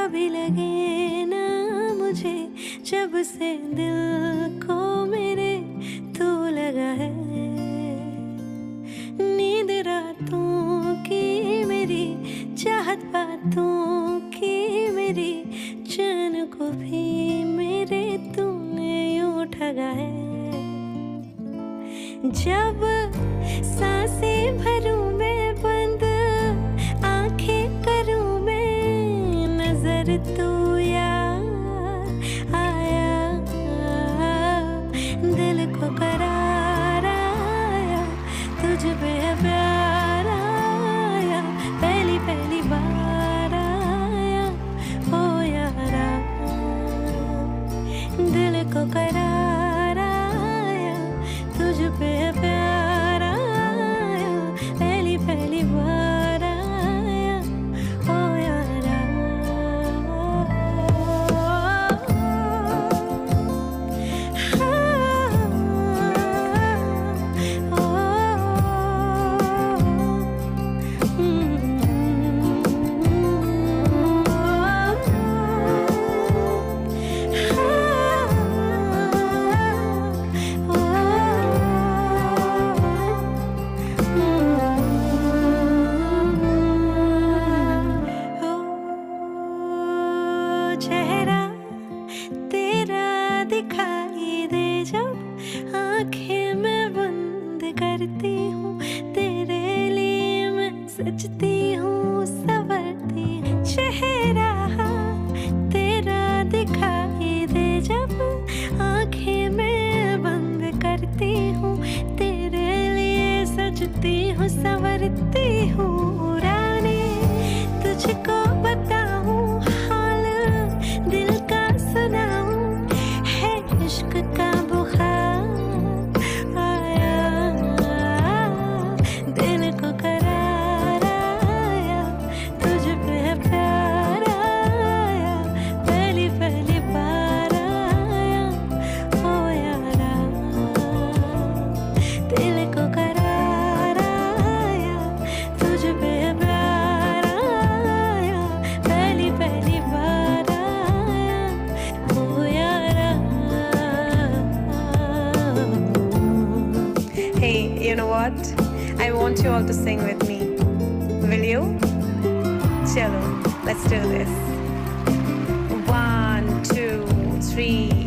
भी लगे ना मुझे, जब से दिल को मेरे तू लगा है। नींद रातों की मेरी, चाहत बातों की मेरी, चैन को भी मेरे तूने यूं ठगा है। जब सांसें भरूं मैं बंद, आंखें करूं मैं नजर, तू याद आया। दिल को करार आया, तुझ पे प्यार आया, पहली पहली बार आया ओ यारा। दिल को करार आया, तुझ पे प्यार आया, पहली पहली बार आया ओ यारा। चेहरा तेरा दिखाई दे जब, आंखें मैं बंद करती हूँ, तेरे लिए मैं सजती हूँ, संवरती हूँ। चेहरा तेरा दिखाई दे जब, आंखें मैं बंद करती हूँ, तेरे लिए सजती हूँ, संवरती हूँ। रानी तुझको बताऊँ हाल दिल का सुनाऊं, है इश्क का बुखार आया। दिल को करार आया, तुझ पे प्यार आया, पहली पहली बार आया ओ यारा। दिल को करार आया, तुझ पे प्यार आया, पहली पहली बार आया ओ यारा। Hey, you know what? I want you all to sing with me. Will you? Chalo, let's do this. 1, 2, 3